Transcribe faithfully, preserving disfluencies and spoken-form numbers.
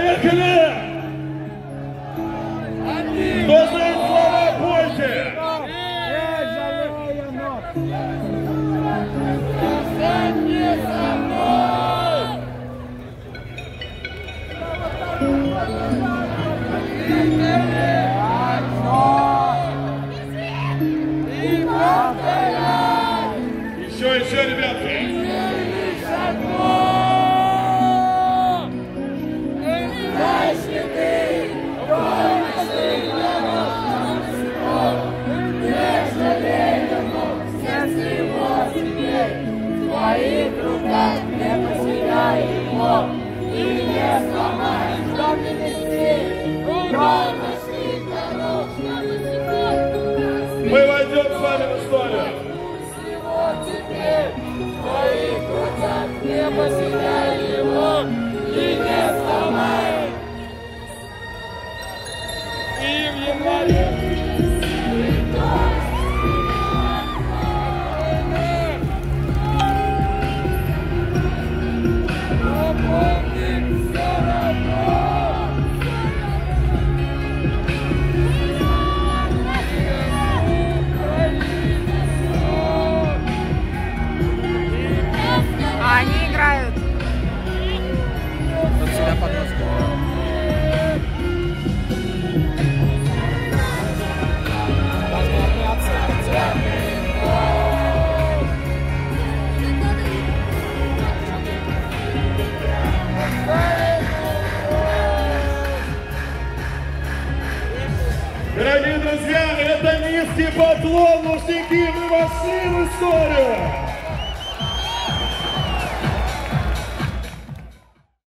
Поехали! Кто знает слова, пойте! Еще, еще, ребятки! В твоих руках не потеряй его и не сломай, что ты нести, рукой нашли Мы войдем с вами в историю. всего теперь в твоих руках не потеряй его и не сломай. И в январе Они играют. Под себя подноску. Должны обняться от тебя. Дорогие друзья, это низкий поклон, мужики, мы вошли в историю!